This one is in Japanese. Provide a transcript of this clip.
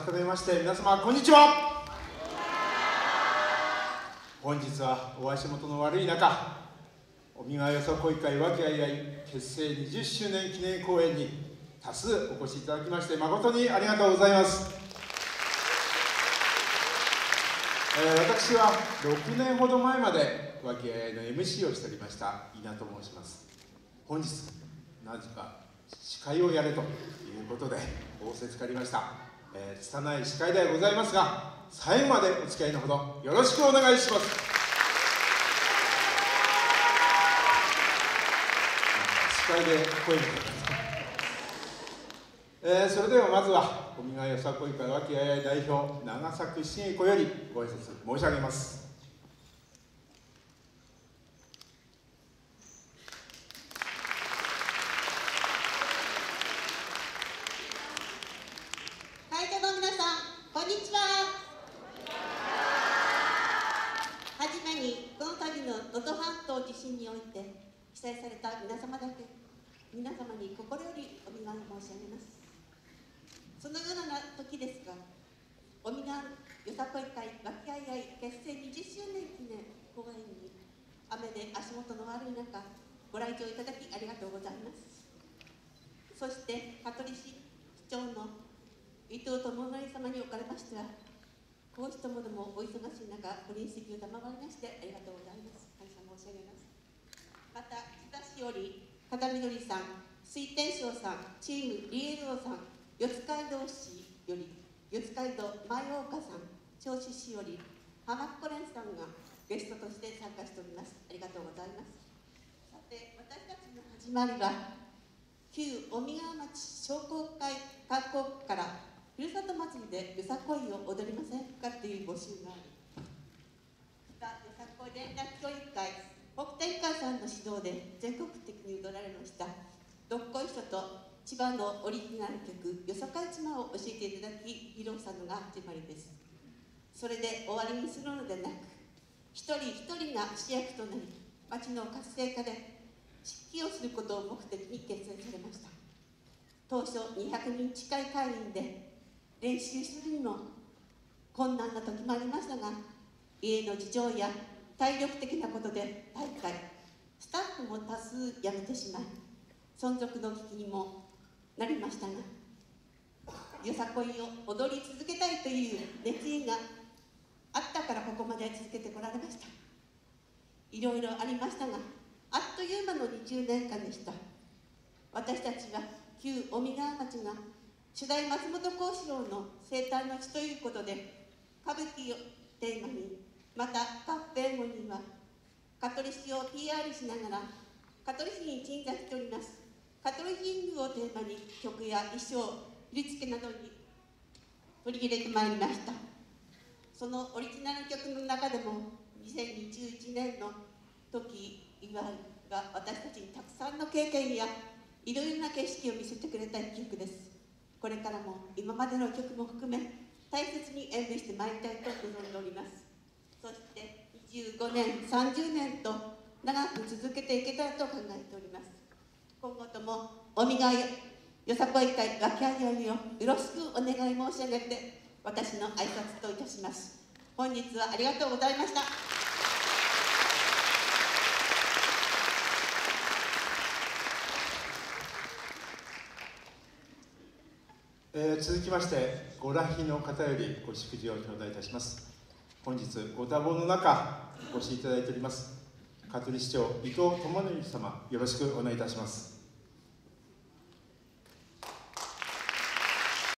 改めまして皆様こんにちは。本日はお足元の悪い中、おみがよさこい会和気あいあい結成20周年記念公演に多数お越しいただきまして誠にありがとうございます。私は6年ほど前まで和気あいあいの MC をしておりました稲と申します。本日なぜか司会をやれということで仰せつかりました。拙い司会ではございますが、最後までお付き合いのほどよろしくお願いします。司会で声をかけて、それではまずはおみがよさこい会和気あいあい代表長作茂子よりご挨拶申し上げます。 会場の皆さん、こんにちは。はじめにこの度の能登半島地震において被災された皆様に心よりお見舞い申し上げます。そのような時ですが、おみがよさこい会和気あいあい結成20周年記念公演に雨で足元の悪い中ご来場いただきありがとうございます。そして香取市市長の伊藤智則様におかれましては、講師ともどもお忙しい中ご臨席を賜りましてありがとうございます。感謝申し上げます。また日田市より片緑さん、水天翔さん、チームリエローさん、四街道市より四街道前岡さん、銚子市より浜っ子連さんがゲストとして参加しております。ありがとうございます。さて、私たちの始まりは旧小見川町商工会観光区からふるさと祭りでよさこいを踊りませんかという募集があり、よさこい連絡協議会北天海さんの指導で全国的に踊られましたどっこいしょと千葉のオリジナル曲よさかいちまを教えていただき披露したのが始まりです。それで終わりにするのでなく、一人一人が主役となり町の活性化で指揮をすることを目的に結成されました。当初200人近い会員で練習するにも困難な時もありましたが、家の事情や体力的なことで大会スタッフも多数辞めてしまい存続の危機にもなりましたが、よさこいを踊り続けたいという熱意があったからここまで続けてこられました。いろいろありましたが、あっという間の20年間でした。私たちは旧小見川町が初代松本幸四郎の生誕の地ということで、歌舞伎をテーマに、また合併後には香取市を PR しながら香取市に鎮座しております香取神宮をテーマに曲や衣装、振り付けなどに取り入れてまいりました。そのオリジナル曲の中でも2021年の時岩が私たちにたくさんの経験やいろいろな景色を見せてくれた一曲です。これからも今までの曲も含め大切に演舞してまいりたいと望んでおります。そして25年30年と長く続けていけたらと考えております。今後ともおみがよさこい会和気あいあいをよろしくお願い申し上げて私の挨拶といたします。本日はありがとうございました。 続きましてご来賓の方よりご祝辞を頂戴いたします。本日ご多忙の中お越しいただいております香取市長伊藤智則様、よろしくお願いいたします。